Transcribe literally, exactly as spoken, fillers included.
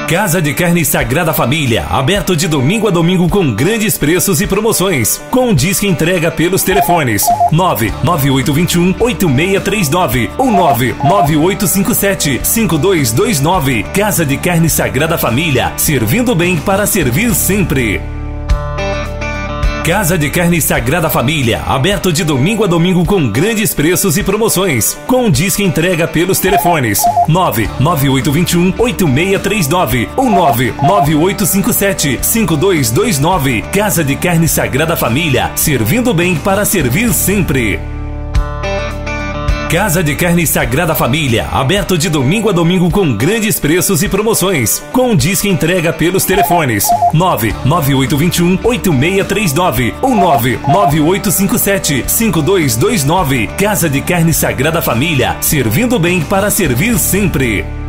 Casa de Carne Sagrada Família, aberto de domingo a domingo com grandes preços e promoções. Com disque entrega pelos telefones nove nove oito dois um oito seis três nove ou nove nove oito cinco sete cinco dois dois nove. Casa de Carne Sagrada Família, servindo bem para servir sempre. Casa de Carne Sagrada Família, aberto de domingo a domingo com grandes preços e promoções. Com disque entrega pelos telefones nove nove oito dois um oito seis três nove ou nove nove oito cinco sete cinco dois dois nove. Casa de Carne Sagrada Família, servindo bem para servir sempre. Casa de Carne Sagrada Família, aberto de domingo a domingo com grandes preços e promoções. Com disque entrega pelos telefones nove nove oito dois um oito seis três nove ou nove nove oito cinco sete cinco dois dois nove. Casa de Carne Sagrada Família, servindo bem para servir sempre.